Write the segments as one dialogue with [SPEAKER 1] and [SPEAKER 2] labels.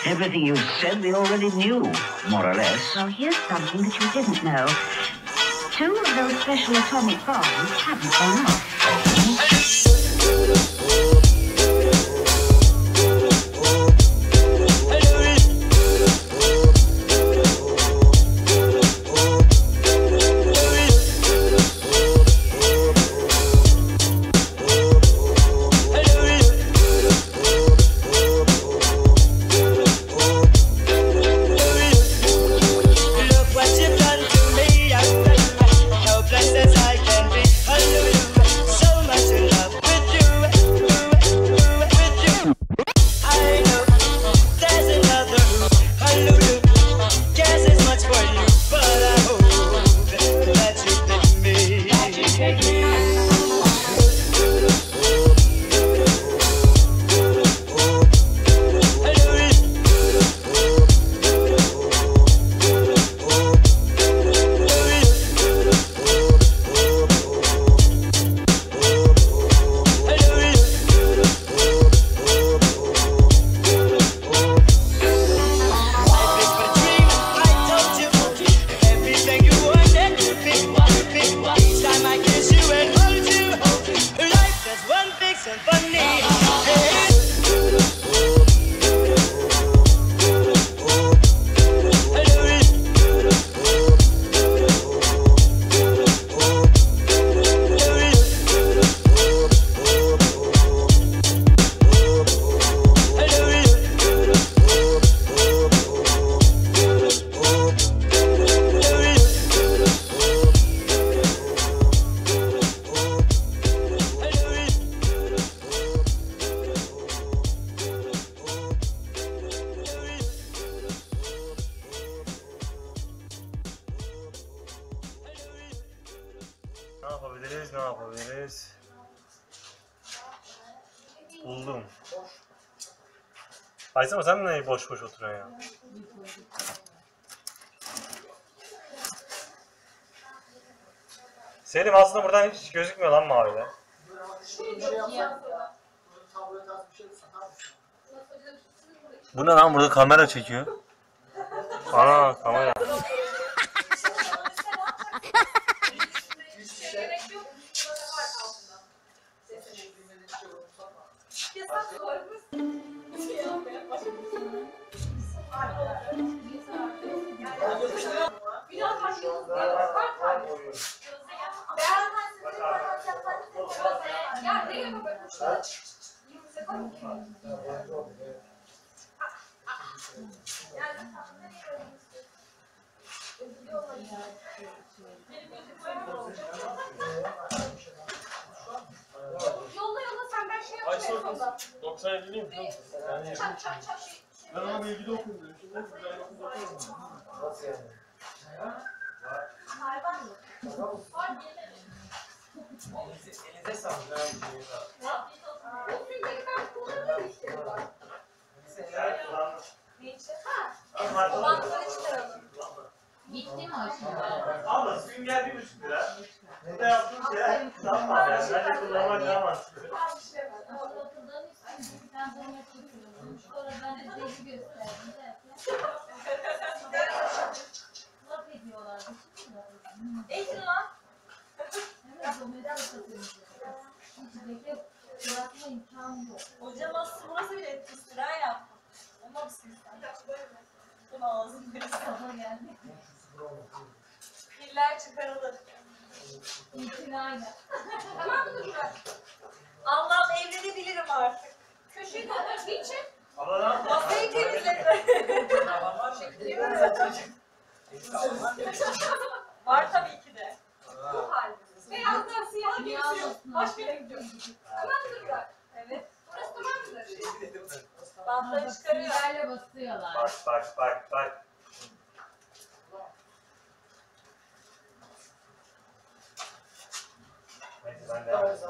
[SPEAKER 1] Everything you said we already knew, more or less.
[SPEAKER 2] Well, here's something that you didn't know. 2 of those special atomic bombs haven't gone off.
[SPEAKER 3] Ne yapabiliriz? Buldum. Aysel sen ne boş boş oturuyorsun ya? Selim aslında buradan hiç gözükmüyor lan mavide. Bu ne lan, burada kamera çekiyor. Ana kamera.
[SPEAKER 4] Yolla sen, ben şey yapacağım.
[SPEAKER 3] 90'a gideyim mi? Ben ona bilgi de okuyayım dedim. Şimdi ben okulda okuyayım. Nasıl yani?
[SPEAKER 4] Hayvan mı? Var
[SPEAKER 3] Elinize sağlık.
[SPEAKER 4] o filmleri ben kullanıyorum işte. O bantları çıkaralım.
[SPEAKER 5] Gitti mi o şimdi?
[SPEAKER 3] Abla sünger 1,5 lira. Burada yaptığım şeyler tam var yani. Bence kullanmak daha mantıklı.
[SPEAKER 5] Okuldan üstüne ben bunu yapıyorum. Sonra ben de deli gösterdim de. Laf ediyorlardı.
[SPEAKER 4] Eğitim lan.
[SPEAKER 5] Evet, o medal satıyoruz. Hiç bekle bırakma imkanı yok.
[SPEAKER 4] Hocam aslında burası bile etkisiz ha ya. Olmamışsın sen. Bunu ağzını bir
[SPEAKER 5] Sabah geldi.
[SPEAKER 4] piller çıkarılır.
[SPEAKER 5] İtinayla.
[SPEAKER 4] Tamam mı Durak? Allah'ım evlenebilirim artık. Köşeyi de geçin.
[SPEAKER 3] Abla ne yaptın?
[SPEAKER 4] Masayı temizledim. Var tabii ki de. Bu halde. Beyazdan siyah geçiyor. Başka yere gidiyorsun. Tamam mı Durak? Evet. Burası tamam mıdır? Bantları çıkarıyor.
[SPEAKER 5] Sinirlerle basıyorlar.
[SPEAKER 3] Bak. Neyse ben devam edeyim.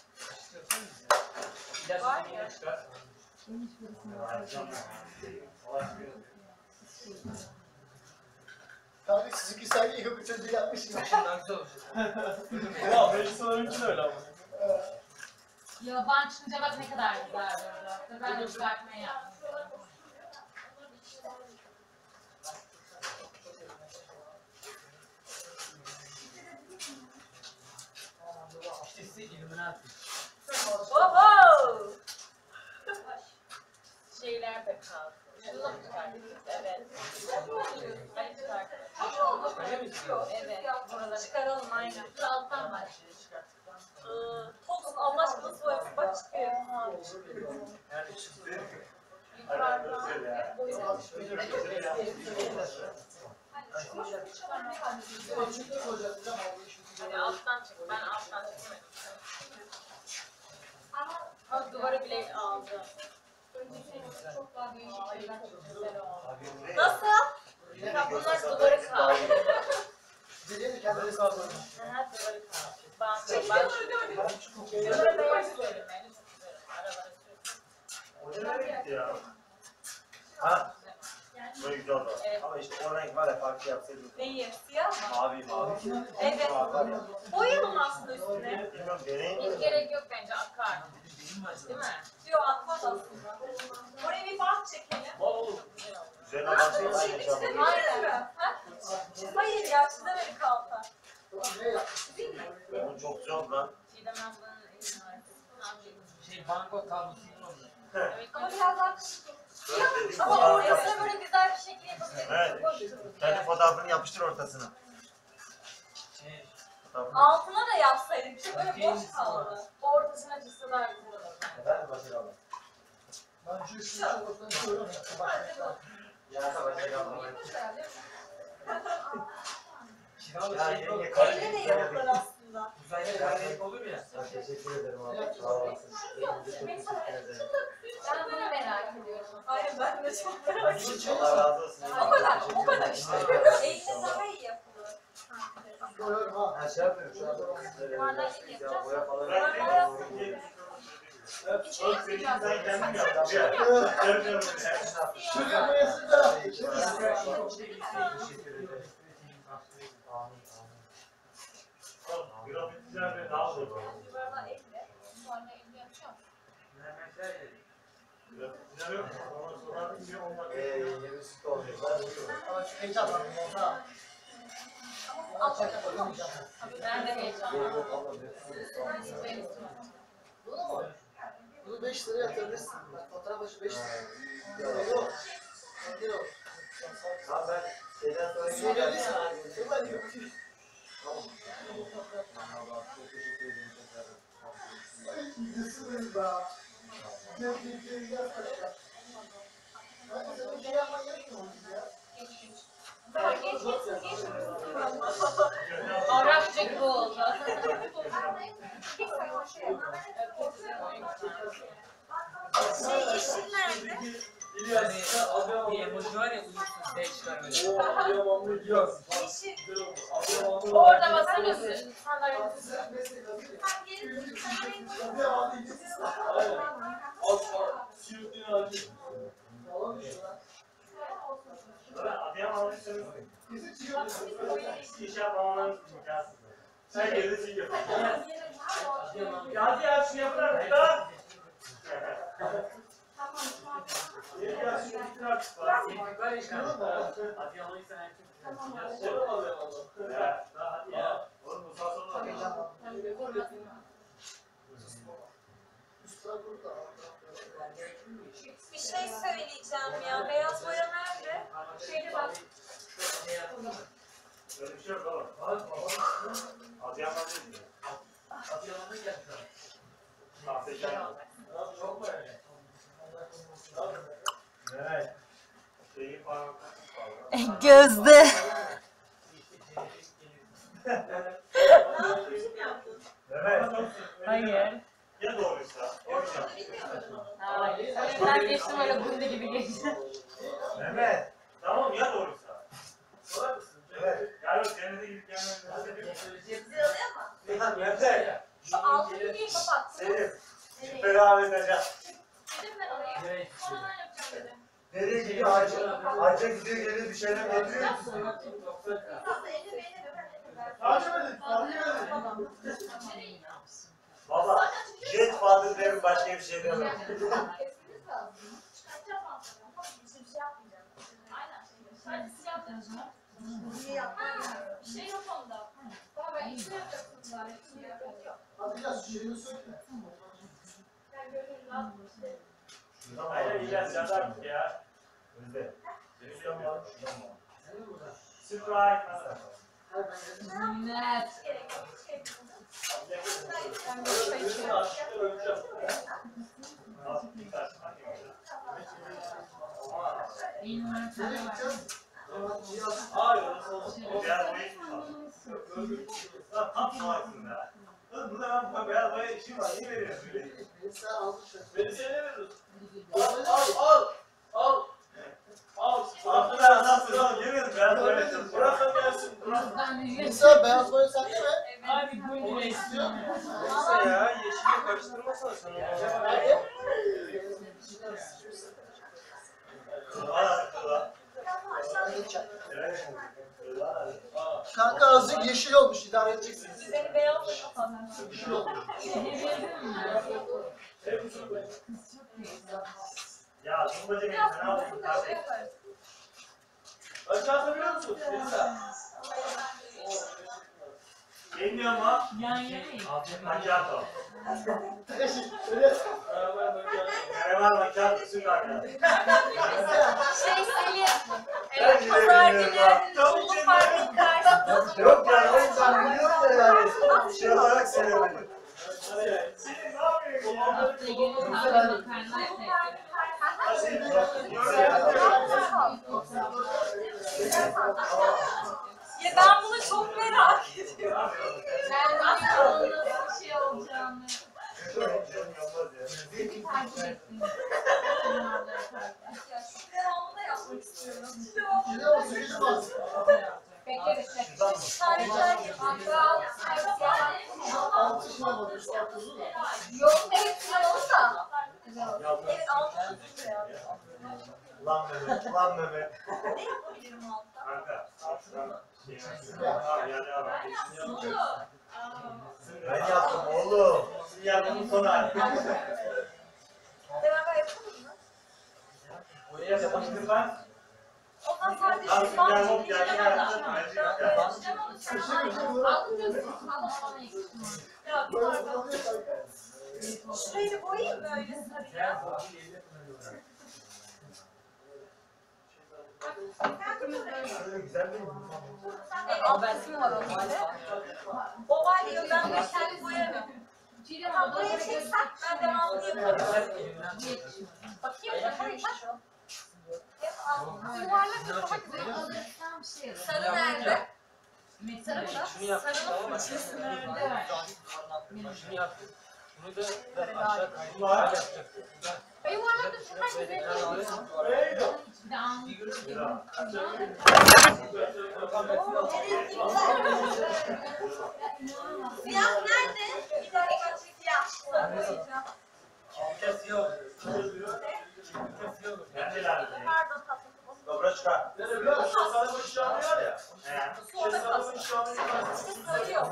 [SPEAKER 4] Var ya.
[SPEAKER 6] Abi sizinki sanki ilk üçüncü yapmış gibi.
[SPEAKER 3] Ya Beysu'nunki de öyle ama.
[SPEAKER 5] Ya bank çıkınca bak ne kadar güzel böyle. Ben de çıkartmaya yaptım.
[SPEAKER 4] şeyler de kaldı. Şunu da mı çıkartacağız? Evet. Hayır çıkartalım. Evet. Buraları çıkaralım aynen. Alttan başlıyor çıkarttıktan. Toz Allah aşkına su yapıp bak çıkıyor. Hani alttan çık. Ben alttan çekemedim. Ama duvarı bile aldı.
[SPEAKER 5] Çok daha değişik şeyler.
[SPEAKER 4] Nasıl? Ya bunlar duvarı kaldı.
[SPEAKER 6] Deliye kendini kaldırın.
[SPEAKER 4] Aha duvarı kaldı. Ben duvarı beyaz sürerim. Yani çok güzel. Aralara sürerim.
[SPEAKER 3] O nereye gitti ya? Ha? Böyle güzel oldu.
[SPEAKER 4] Evet.
[SPEAKER 3] Ama işte o renk var ya farklı yapsaydık.
[SPEAKER 4] Neyi? Siyah mı?
[SPEAKER 3] Mavi.
[SPEAKER 4] Evet.
[SPEAKER 3] Var ya.
[SPEAKER 4] Boyayalım aslında üstüne.
[SPEAKER 3] Bilmiyorum deneyim
[SPEAKER 4] Hiç
[SPEAKER 3] mi?
[SPEAKER 4] gerek yok bence akar. Değil mi? Yok akmaz aslında. Oraya bir bant çekelim.
[SPEAKER 3] Üzerine baksana aynı şey yapalım.
[SPEAKER 4] Aynen mi? Ha? Hayır ya çizemedik alta.
[SPEAKER 3] Onun çok güzel oldu lan.
[SPEAKER 4] Çiğdem ablanın elini var.
[SPEAKER 7] Banko tablosu oldu.
[SPEAKER 4] Evet ama biraz daha küçük.
[SPEAKER 3] Dediğim
[SPEAKER 4] Ama
[SPEAKER 3] fotoğraf
[SPEAKER 4] ortasına
[SPEAKER 3] yapıştır.
[SPEAKER 4] böyle güzel bir şekil
[SPEAKER 3] Evet.
[SPEAKER 4] yapabiliriz.
[SPEAKER 3] Kendi fotoğrafını yapıştır ortasına. Fotoğrafını.
[SPEAKER 4] Altına da yapsaydık. Bir şey böyle boş kaldı. Ortasına çizse daha güzel olur.
[SPEAKER 3] Efendim Başak abla.
[SPEAKER 6] Ben şu ortadan çıkıyorum.
[SPEAKER 3] Ya Başak abla.
[SPEAKER 7] Ya
[SPEAKER 3] yenge
[SPEAKER 4] Elle de yapılır aslında.
[SPEAKER 7] uzayda renk olur ya.
[SPEAKER 3] Teşekkür ederim abi. Sağ olasın. Çok teşekkür ederim.
[SPEAKER 5] Ben bunu merak ediyorum.
[SPEAKER 4] Hayır ben de çok merak ediyorum.
[SPEAKER 3] Allah razı olsun.
[SPEAKER 4] O kadar, o kadar işte. Elle daha iyi yapılır.
[SPEAKER 3] Ha şey yapıyorum şu an.
[SPEAKER 4] Duvarlar iyi
[SPEAKER 3] Ya
[SPEAKER 4] yapacağız.
[SPEAKER 3] boya falan.
[SPEAKER 4] Duvarlar
[SPEAKER 5] İçeri yapmayacağız.
[SPEAKER 3] Sen kendin yap.
[SPEAKER 6] Şu kamerası da.
[SPEAKER 3] Grafiticiler ve daha zor.
[SPEAKER 4] duvarlar elle.
[SPEAKER 5] Sonra elini yapacağım.
[SPEAKER 3] Grafiticiler yok. Ondan sonra bir 10 dakika.
[SPEAKER 6] Yeni süt oluyor. Ama şu heyecanlandım orada. Ama çaka bakamayacağım.
[SPEAKER 4] Ben de heyecanlandım.
[SPEAKER 6] Bunu mu? Bunu 5 liraya yatırırsın. Fotoğraf başı 5 lira. Yok. Yok.
[SPEAKER 3] Tamam ben şeyden sonra
[SPEAKER 6] Söylediysen. Hemen yok.
[SPEAKER 3] Tamam. Allah çok teşekkür ederim tekrar.
[SPEAKER 6] İyisiniz be. Sevdiğim gerçekten. Ben de sana bir şey yapman gerekmiyor mu ya?
[SPEAKER 4] Tamam geç. Arapça gibi oldu. Yeşil nerede?
[SPEAKER 7] Bir emoji var ya uyursun seçler böyle.
[SPEAKER 4] Yeşil. Orada basamıyorsun. Sandalyenin üstüne. Sen geri
[SPEAKER 3] Adıyamanlıysanız iş yapmamanız imkansız. Sen geride şey yapıyorsun. Hadi ya şunu yapın artık da. Yeni gelsin bitir artık.
[SPEAKER 7] Var ya işte. Adıyamanlıysan erkek.
[SPEAKER 3] Ya hadi ya. Oğlum bu sağ sola.
[SPEAKER 4] bir şey söyleyeceğim ya. Beyaz boya nerede? Şeyde bak.
[SPEAKER 3] Öyle bir şey yok oğlum. Adıyaman değil mi?
[SPEAKER 7] Adıyaman'a gel şu an.
[SPEAKER 3] Sahtekar.
[SPEAKER 7] Çok mu öyle?
[SPEAKER 3] Evet. Şeyi parmakla.
[SPEAKER 4] Gözde.
[SPEAKER 3] Evet.
[SPEAKER 4] Hayır.
[SPEAKER 3] Ya doğruysa?
[SPEAKER 4] Hayır. Ben geçtim öyle bunda gibi geçtim.
[SPEAKER 3] Mehmet. Tamam ya doğruysa? Sorar mısın? Evet. Gel bak cennete gidip gelmemizi
[SPEAKER 4] Zırhlayamam.
[SPEAKER 3] Mehmet.
[SPEAKER 4] Şu altını niye kapattın?
[SPEAKER 3] Senin. Şüpheli Ahmet Hoca.
[SPEAKER 4] Dedim ben oraya.
[SPEAKER 7] Evet.
[SPEAKER 4] Sonradan yapacağım dedim.
[SPEAKER 3] Nereye gidiyor hacı? Hacca gidiyor geliyor bir şeyler getiriyor. Baba, jet fatih derim başka bir şey demem.
[SPEAKER 5] Kesmeniz lazım.
[SPEAKER 4] Çıkartacağım altını. Bir şey yapmayacağım. Aynen. Sadece siyah yapacağım. Bir şey yok onda.
[SPEAKER 5] Tamam ben içine yapacaksın zaten. İçine yapacağım.
[SPEAKER 6] Hadi ya şu şeyini söyle.
[SPEAKER 4] Yani gönül rahat.
[SPEAKER 3] Aynen iyiler yazar ya. Önde. Şuradan var. Surprise.
[SPEAKER 5] Net.
[SPEAKER 6] Nereye gideceğiz?
[SPEAKER 3] Hayır, orası olsun. Beyaz boya tam salaksın ya. Burada ben beyaz boya işim var. İyi veriyorsun.
[SPEAKER 6] Sen almışsın.
[SPEAKER 3] Beni sen ne veriyorsun? Al. Artık ben adamsın oğlum. Yemin beyaz boya çalışıyorum. Bırakın gelsin.
[SPEAKER 6] Nisa beyaz boya sende mi?
[SPEAKER 7] Abi bu ne istiyor?
[SPEAKER 3] Neyse ya, yeşille karıştırmasana sen onu.
[SPEAKER 6] Kanka azıcık yeşil olmuş, idare edeceksiniz.
[SPEAKER 4] Beni beyazla kapatalım.
[SPEAKER 6] Yeşil olmuş.
[SPEAKER 3] Ya tumbacı gelin, ne yapayım kardeşim? Aşağıda biliyor musun? Neyse. Yemiyor mu?
[SPEAKER 7] Yan yanayım.
[SPEAKER 3] Macchiato.
[SPEAKER 6] Öyle.
[SPEAKER 3] Merhaba macchiato süper.
[SPEAKER 4] Selim.
[SPEAKER 3] Ben
[SPEAKER 4] Pazar
[SPEAKER 3] gidelim
[SPEAKER 4] günü
[SPEAKER 3] ya.
[SPEAKER 4] Çoluk Park'ın karşısında.
[SPEAKER 3] Yok yani o yüzden biliyorum da yani. Şey olarak söylemedim. Senin ne yapıyorsun?
[SPEAKER 5] Hafta günü kahve
[SPEAKER 4] Ya ben bunu çok merak ediyorum.
[SPEAKER 5] Ben nasıl bir şey olacağını takip ettim.
[SPEAKER 4] Ya şu devamını da yapmak istiyorum.
[SPEAKER 6] Yine o sıkıcı var.
[SPEAKER 4] Bekleriz. Tarihler
[SPEAKER 6] Altı şuna bakıyor, şu altısı da.
[SPEAKER 4] Yok evet güzel olsa. Evet altı güzel ya.
[SPEAKER 3] Lan Mehmet.
[SPEAKER 4] Ne yapabilirim altta?
[SPEAKER 3] Kanka. Ben yaptım oğlum. Sizin yaptığınız son hali.
[SPEAKER 4] Beraber yapalım mı?
[SPEAKER 3] Buraya yapıştır lan.
[SPEAKER 4] Ondan sadece
[SPEAKER 3] Abi
[SPEAKER 4] şu
[SPEAKER 3] ben
[SPEAKER 4] bantı
[SPEAKER 3] hop yani yaptım.
[SPEAKER 4] Ya bir pardon. Şurayı da boyayayım mı öyle sarıya?
[SPEAKER 3] Şöyle güzel değil mi?
[SPEAKER 4] Evet, alt kısmı var onun böyle. O var diyor, ben de kendi boyarım. Tamam, buraya çeksen ben devamlı yaparım. Bakayım, yaparım bak. Yuvarlak da daha güzel. Sarı nerede? Sarı mı?
[SPEAKER 7] Şunu yaptım
[SPEAKER 4] Sarının
[SPEAKER 7] ama
[SPEAKER 4] fırçası nerede?
[SPEAKER 7] şunu yaptım. Bunu da aşağı kaydı.
[SPEAKER 3] Var.
[SPEAKER 7] Yapacak.
[SPEAKER 4] Yuvarlak da şu kadar güzel.
[SPEAKER 3] Oraya gidiyor.
[SPEAKER 4] Siyah nerede? Bir dakika siyah.
[SPEAKER 3] Herkes yok. Bence lazım.
[SPEAKER 4] Pardon tatlım.
[SPEAKER 3] Dobra çıkar. Biraz şasanın ışığını var ya. Şasanın ışığını
[SPEAKER 4] Sarıyor.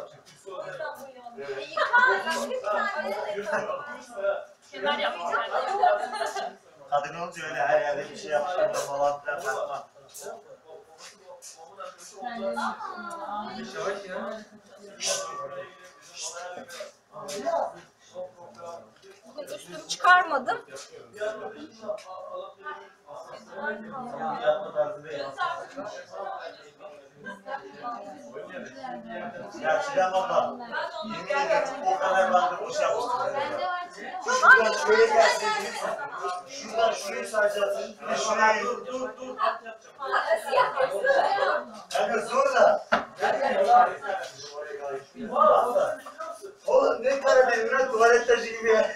[SPEAKER 3] Evet.
[SPEAKER 4] Kemer yapmayacağım.
[SPEAKER 3] Kadın olunca öyle her yerde bir şey yapıştırma falan filan bakma.
[SPEAKER 7] Yavaş ya.
[SPEAKER 4] Bugün üstümü çıkarmadım.
[SPEAKER 3] Yapma tarzı değil. Ya Çiğdem abla, yemin ederim o kadar bandı boş yapmıştım. Şuradan şöyle gelseydiniz, şuradan şurayı saracaksın, bir de şuraya dur. Kanka zor da. Oğlum ne kara devre tuvalet taşı gibi ya.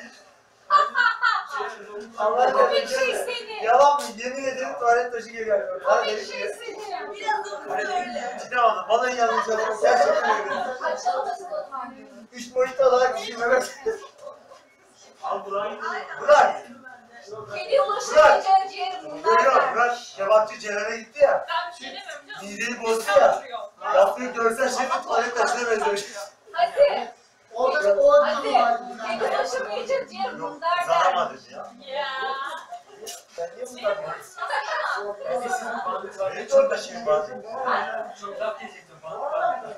[SPEAKER 3] Allah
[SPEAKER 4] Komik şey seni.
[SPEAKER 3] yalan mı? Yemin ederim tuvalet taşı gibi geliyor.
[SPEAKER 4] Komik şey seni. Biraz da böyle.
[SPEAKER 3] Çiğdem abla, bana yanlış anlama. Gerçekten öyle. Üç boyutlu olarak düşünmemek. Al Burak.
[SPEAKER 4] Kedi ulaşamayacağı ciğer bunlar.
[SPEAKER 3] Yok Burak kebapçı Ceren'e gitti ya.
[SPEAKER 4] Ben bir şey demiyorum canım.
[SPEAKER 3] Mideyi bozdu ya. Yaptığı görsen şimdi tuvalet taşına benzemiş.
[SPEAKER 4] Hadi.
[SPEAKER 6] Orada o adam
[SPEAKER 4] Hadi.
[SPEAKER 6] var.
[SPEAKER 4] Kedi ulaşamayacak ciğer
[SPEAKER 3] Yok
[SPEAKER 4] bunlar der.
[SPEAKER 3] zanamadın ya.
[SPEAKER 4] Ya.
[SPEAKER 3] Sen niye bu kadar ne çok taşıyın bazen.
[SPEAKER 7] Çok laf diyecektim bana.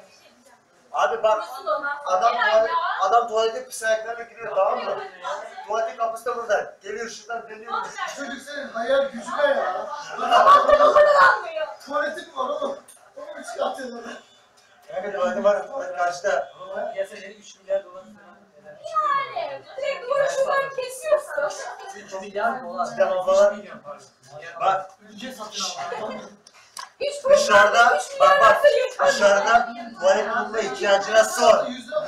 [SPEAKER 3] Abi bak adam tuvalete pis ayaklarla giriyor tamam mı? Tuvalete kapısı da burada. Geliyor şuradan dönüyor.
[SPEAKER 6] Çocuk senin hayal gücüne ya.
[SPEAKER 4] Kullanmıyor.
[SPEAKER 6] Tuvaletin mi var oğlum? Onu mu çıkartıyorsun orada?
[SPEAKER 3] Kanka tuvalete var. Tuvalet karşıda.
[SPEAKER 7] Piyasaları 3 milyar dolar falan.
[SPEAKER 4] Yani direkt duvarı şuradan kesiyorsun.
[SPEAKER 7] 3 milyar dolar.
[SPEAKER 3] Tamam falan.
[SPEAKER 7] 3 milyon pardon.
[SPEAKER 3] Bak
[SPEAKER 7] Ülke satın aldı.
[SPEAKER 3] dışarıda bak dışarıda tuvalet bulma ihtiyacına sor.
[SPEAKER 6] 100 lira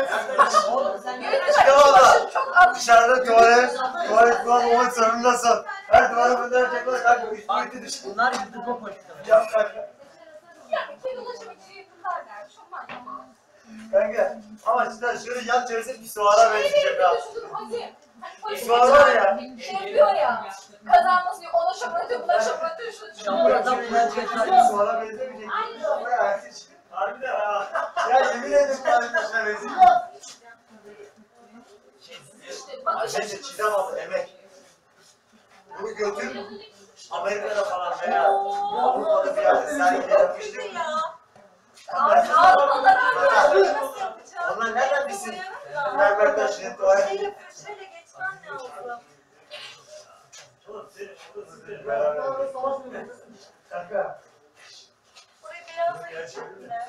[SPEAKER 3] İşte valla dışarıda tuvalet bulma sorununa sor. Her tuvalet bulacaklar kanka üstü düştü.
[SPEAKER 7] Bunlar yıldırma politikaları.
[SPEAKER 3] Yap kanka.
[SPEAKER 4] Ya kedi ulaşabileceği yakınlar der. Çok mantıklı.
[SPEAKER 3] Kanka ama işte şöyle yan çevirse pisuara benzeyecek ha.
[SPEAKER 4] Hani
[SPEAKER 3] Pisuar var ya.
[SPEAKER 4] şey yapıyor ya. Kazanması yok. Ona şamur atıyor, buna şamur atıyor.
[SPEAKER 7] Şamurdan
[SPEAKER 3] Pisuara benzemeyecek. Harbiden ha. Ya yemin ederim tuvalet dışına benzeyecek. Neyse çizem aldı emek. Bunu götür Amerika'da falan veya Avrupa'da bir yerde sergiye yapmıştır. Onlar nereden bilsin? Mermer taşını tuvalet.
[SPEAKER 4] Şöyle geçmen lazım.
[SPEAKER 3] Kanka.
[SPEAKER 4] Burayı beyazla geçelim de.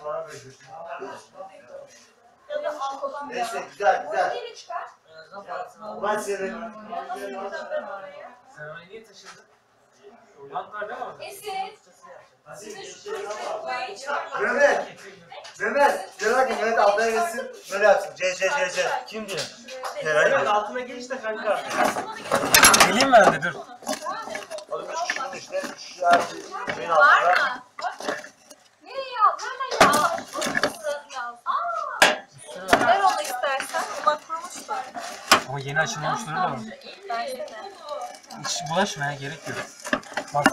[SPEAKER 4] Ya da alkolden
[SPEAKER 3] Neyse güzel güzel.
[SPEAKER 4] Geri çıkar.
[SPEAKER 3] Ulan senin.
[SPEAKER 4] Nasıl yapacağım ben orayı?
[SPEAKER 7] Sen oraya niye taşındın? Bant var değil mi orada?
[SPEAKER 4] Esin. Sizin şu turistik boyayı çıkartmak.
[SPEAKER 3] Mehmet diyorlar ki Mehmet ablaya gelsin böyle yapsın. C.
[SPEAKER 7] Kim diyor?
[SPEAKER 3] Herhalde.
[SPEAKER 7] Altına gel işte kanka. Geleyim ben de dur.
[SPEAKER 3] Oğlum 3 kişinin işte 3 şeyin
[SPEAKER 4] Var
[SPEAKER 3] altında.
[SPEAKER 4] mı? Nereye yaz? Hemen yaz. Aa! Ver onu istersen. Bunlar kurumuşlar.
[SPEAKER 7] Ama yeni açılmamışları da var.
[SPEAKER 4] Versene.
[SPEAKER 7] Hiç bulaşmaya gerek yok. Bak.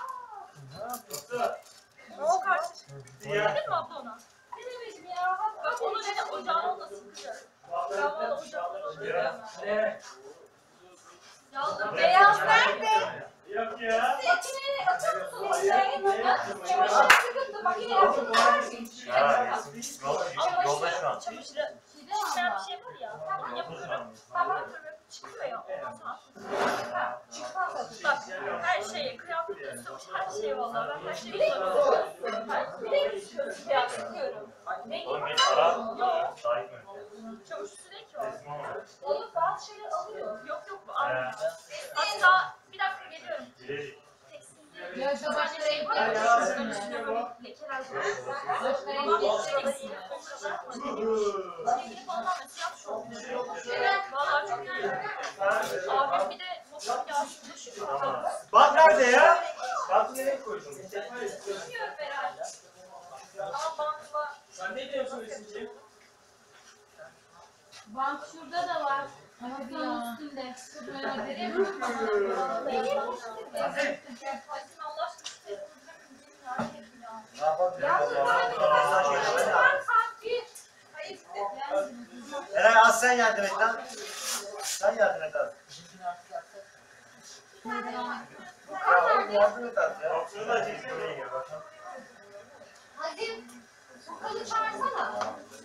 [SPEAKER 4] Ne o karşı? Verdin mi abla ona? Ne demek ya? Bak onu dedi ocağına onu da sıkacak. Ben bunu ocağına sıkacağım. Beyaz nerede?
[SPEAKER 3] Yok ya.
[SPEAKER 4] Makineyi açar mısın işte? Çamaşır sıkıntı makine yapıyorlar.
[SPEAKER 3] Yolda şu an.
[SPEAKER 4] Çamaşırı çıkmayan bir şey var ya. Ben yapıyorum. Tamam çıkıyor ya. Ondan sonra çıkmaz. Bak her şeyi kıyafet ısıtmış her şey vallahi. Ben her şeyi biliyorum. Biliyorum kıyafet sıkıyorum. Yok. Çamaşır sürekli ki o. Onu bazı şeyler alıyor. Yok bu almıyor. Hatta bir dakika geliyorum.
[SPEAKER 5] Ya işte başka renk
[SPEAKER 4] Lekeler
[SPEAKER 5] yapıyorsun.
[SPEAKER 4] lekeler
[SPEAKER 5] Başka renk geçeceksin.
[SPEAKER 4] Sevgili falan siyah şu oluyor. Evet, vallahi çok iyi. Abim bir de motor yağışında şu.
[SPEAKER 3] Bak nerede ya? Bak nereye koydun?
[SPEAKER 4] Bilmiyorum herhalde. Ama bantla.
[SPEAKER 7] Sen ne diyorsun Esin'ciğim?
[SPEAKER 5] Bank şurada da var. Masanın üstünde.
[SPEAKER 4] Vereyim mi? Aslında Allah aşkına.
[SPEAKER 3] Ne yapalım? Eray az sen yardım et lan. Sen yardım et az. Ya oğlum yardım et az ya. Şunu da çekeyim.
[SPEAKER 4] Hadi. Sokalı çağırsana.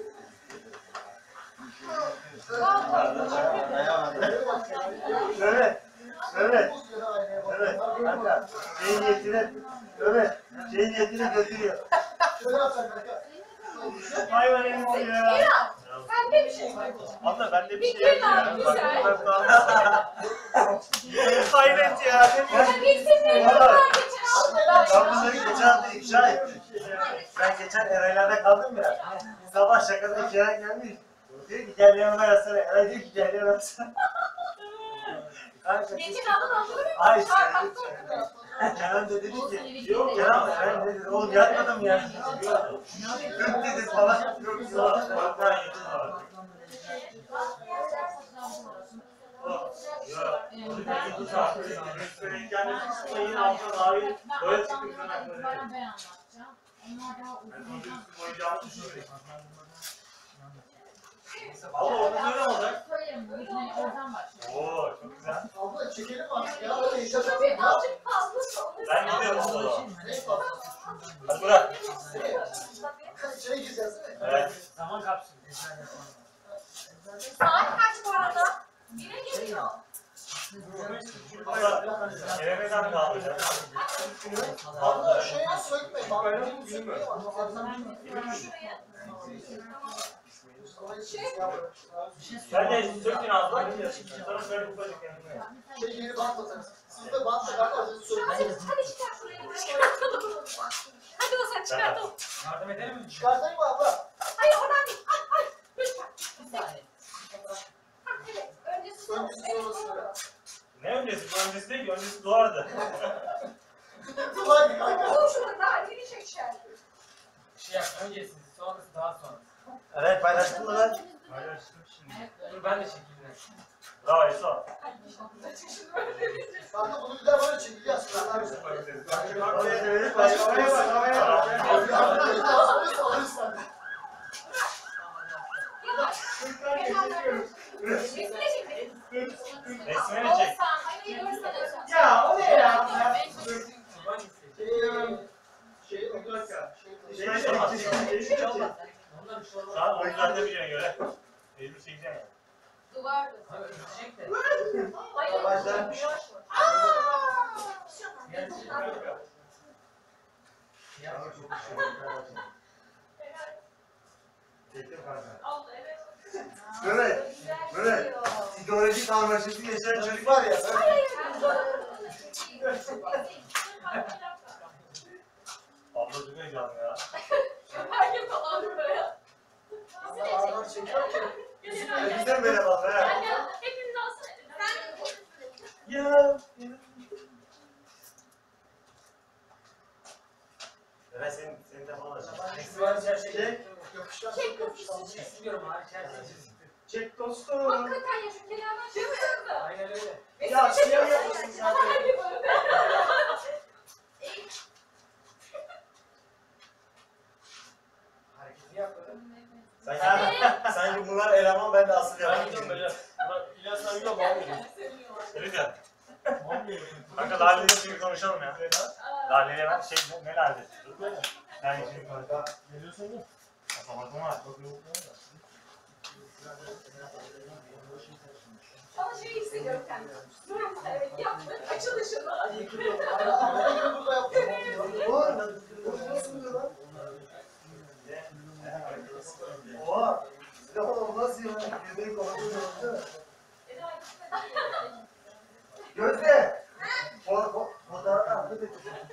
[SPEAKER 3] Evet. Kanka. Şeyin niyetine götürüyor.
[SPEAKER 6] Şöyle yapsan kanka.
[SPEAKER 3] Hayvan emisi ya.
[SPEAKER 4] İran, sen de bir şey söyle.
[SPEAKER 3] Abla ben de bir şey
[SPEAKER 4] Bir
[SPEAKER 3] yapıyorum.
[SPEAKER 4] güzel.
[SPEAKER 3] Hayret ya.
[SPEAKER 4] Bilsin ne yollar geçen hafta.
[SPEAKER 3] Ben bunları geçen hafta ifşa ettim. Ben geçen Eray'larda kaldım ya. Sabah şakada Kerem gelmiş. Diyor ki gel yanıma yatsana. Eray diyor ki gel yanıma yatsana.
[SPEAKER 4] Geçen hafta hatırlıyor musun?
[SPEAKER 3] Ay işte.
[SPEAKER 4] Şarkı
[SPEAKER 3] Kerem de dedi ki Kerem ben dedi oğlum yatmadım ya. Yok dedi falan. Yok yok. Allah orada öyle olacak.
[SPEAKER 5] Oradan başlıyor.
[SPEAKER 3] Oo çok güzel.
[SPEAKER 6] Abla çekelim artık ya. Öyle işe
[SPEAKER 4] Tabii azıcık fazla sonra.
[SPEAKER 3] Ben gidiyorum sonra.
[SPEAKER 6] Ne fazla?
[SPEAKER 3] Hadi bırak.
[SPEAKER 6] İçeri gireceğiz değil mi?
[SPEAKER 3] Evet.
[SPEAKER 7] Zaman kapsülü.
[SPEAKER 4] Saat kaç bu arada? 1'e geliyor.
[SPEAKER 3] Elemeden kaldı.
[SPEAKER 6] Abla şeye sökme. Bak benim sökmeye var.
[SPEAKER 3] Sen de sökün abla. Sonra şöyle ufacık yanına.
[SPEAKER 6] Şey yeni bant atarız. Siz de bant takarsanız sökmeyin.
[SPEAKER 4] Hadi çıkar şurayı. Çıkartalım. Hadi o sen çıkartalım.
[SPEAKER 7] Yardım edelim mi?
[SPEAKER 6] Çıkartayım mı abla?
[SPEAKER 4] Hayır oradan değil. Ay lütfen. Evet. Öncesi son.
[SPEAKER 6] Öncesi sonrası.
[SPEAKER 3] Ne öncesi? Bu öncesi değil ki. Öncesi duvardı.
[SPEAKER 6] Hadi kanka.
[SPEAKER 4] Dur şurada daha yeni çekeceğim.
[SPEAKER 7] Şey yap, öncesi, sonrası, daha sonra.
[SPEAKER 3] Evet paylaştın mı lan? Paylaştım şimdi.
[SPEAKER 7] Dur ben de çekeyim.
[SPEAKER 3] Bravo Esra.
[SPEAKER 6] Kanka bunu bir daha böyle çekeceğiz.
[SPEAKER 4] Resmine çekelim.
[SPEAKER 3] Resmini çek.
[SPEAKER 4] Hayır görsene.
[SPEAKER 3] Ya o ne ya? Saat o yüzden de biliyorsun göre. Elimi çekeceğim ya.
[SPEAKER 4] Duvardı.
[SPEAKER 7] Abi ölecek de.
[SPEAKER 4] Hayır.
[SPEAKER 3] Başlar.
[SPEAKER 8] Böyle, böyle ideolojik anlaşılsı yaşayan çocuk var ya.
[SPEAKER 3] Abla çok heyecanlı ya.
[SPEAKER 4] Herkes falan buraya.
[SPEAKER 6] Adam çekiyor ki.
[SPEAKER 8] Bizden böyle bak ha.
[SPEAKER 4] Hepimiz alsın.
[SPEAKER 3] Ya.
[SPEAKER 8] Evet senin de falan açalım.
[SPEAKER 7] Var içerisinde.
[SPEAKER 6] Yapışkan çok yapışkan.
[SPEAKER 7] İstemiyorum abi içerisinde.
[SPEAKER 8] Çek dostum.
[SPEAKER 4] Hakikaten ya şu kenardan çıkıyordu.
[SPEAKER 7] Aynen öyle.
[SPEAKER 8] Ya şey yapıyorsun sen.
[SPEAKER 4] Her gibi öyle.
[SPEAKER 7] Hareketi yap böyle.
[SPEAKER 8] Sanki bunlar eleman ben de asıl
[SPEAKER 3] Ben
[SPEAKER 8] yapayım.
[SPEAKER 3] gidiyorum böyle. İlyas'tan gidiyorum bana geliyorum. Öyle de. Kanka Lale'yle şimdi konuşalım ya. Lale'yle ben şey ne Lale? Yani şimdi konuşalım. Geliyorsun mu? Kapamatım var.
[SPEAKER 4] Sana şey hissediyorum kendimi. Durum evet yaptın açılışını.
[SPEAKER 6] Bunu burada yapıyorum. Bu nasıl oluyor lan?
[SPEAKER 8] Oha. Ya oğlum nasıl ya? Yüzleri kapatıyor değil mi? Gözde. Fotoğrafı attı da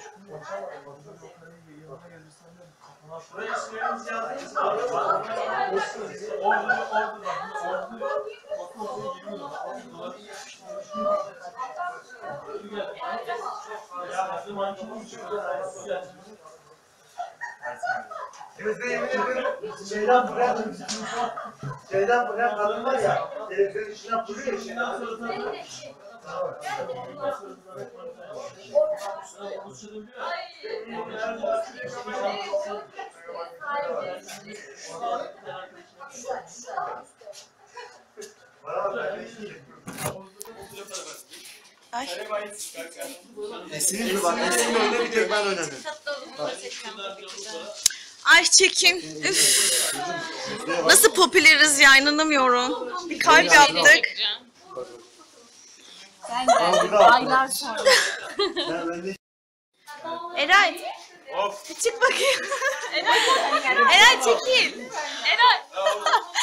[SPEAKER 3] Buraya isminiz yazdınız mı? Ordu.
[SPEAKER 8] Gözde yemin ederim şeyden buraya kadın var ya, televizyonun içinden vuruyor ya şeyden. Esin'in mi bak, Esin'in önünde bir tek ben önemli.
[SPEAKER 9] Ay çekin. Üf. Nasıl popüleriz ya, inanamıyorum. Bir kalp yaptık.
[SPEAKER 8] Aylar sonra.
[SPEAKER 9] Eray. Çık bakayım. Eray çekil. Eray.